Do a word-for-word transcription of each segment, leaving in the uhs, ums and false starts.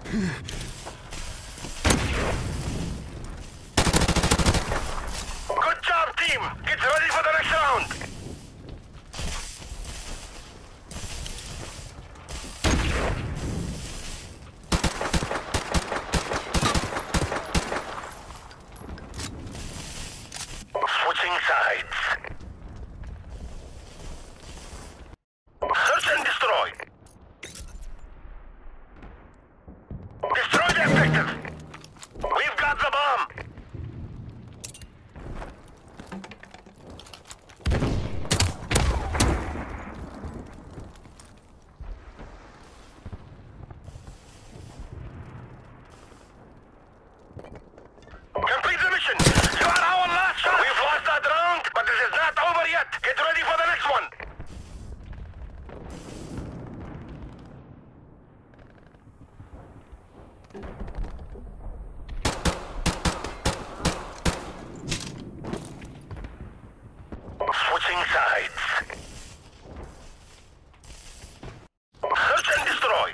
Good job, team! Get ready for the next round! Switching sides. Search and destroy. Destroy the objective. We've got the bomb. Complete the mission. You are our last shot. We've lost that round, but this is not over yet. Get ready for the next one. Switching sides. Search and destroy.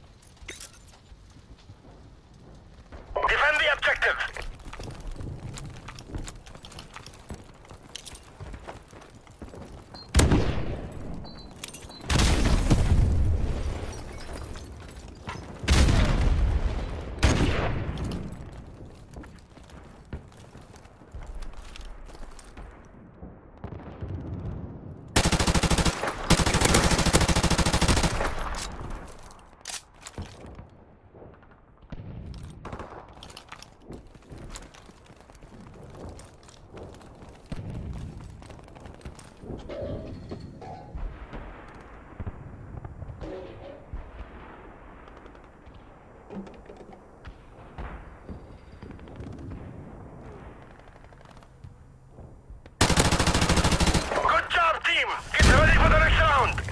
Defend the objective. Good job, team! Get ready for the next round!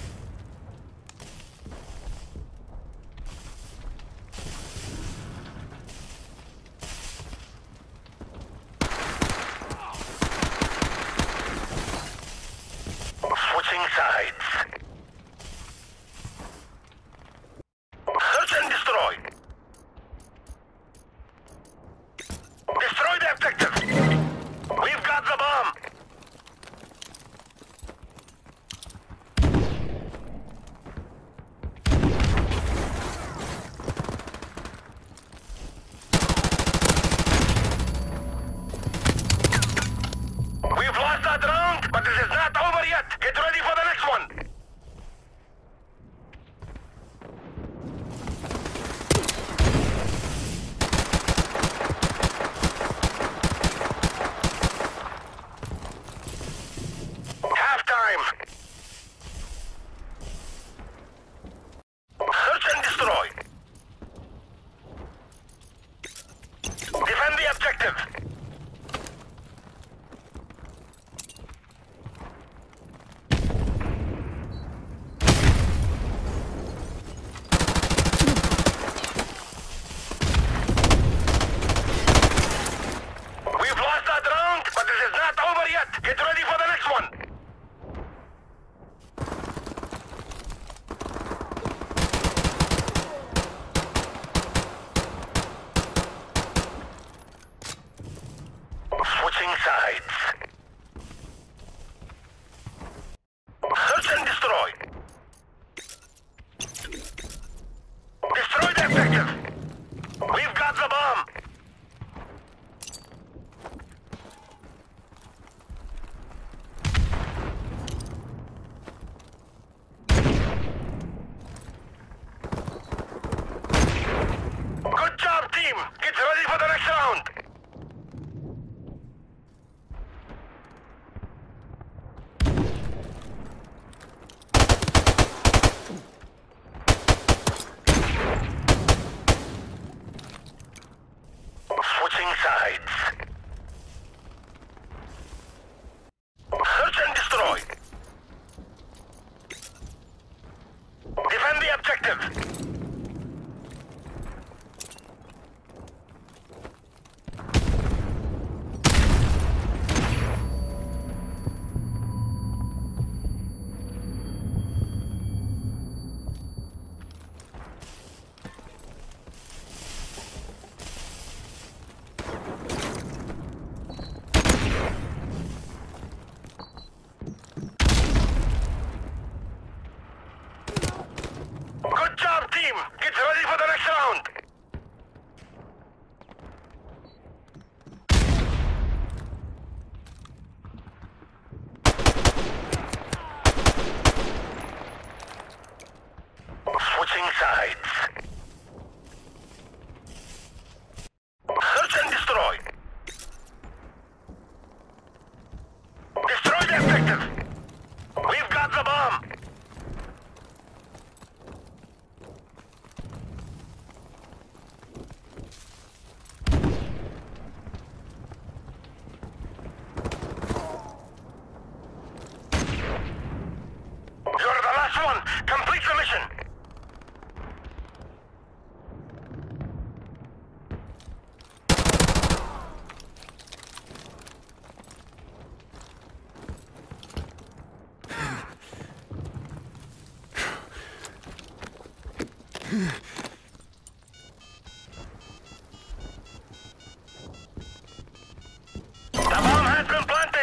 Switching sides. Search and destroy. Destroy the objective. We've got the bomb. We've lost that round, but this is not over yet. Get ready for the next one. Halftime. Search and destroy. Defend the objective. We've lost that round, but this is not over yet. Get ready for the next one. Switching sides. Search and destroy. Destroy the objective. We've got the bomb. Good job, team! Get ready for the next round! Switching sides. Search and destroy. Defend the objective. ground. Switching sides. Search and destroy. Destroy the objective. We've got the bomb. You're the last one. Complete the mission. The bomb has been planted.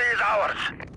victory is ours.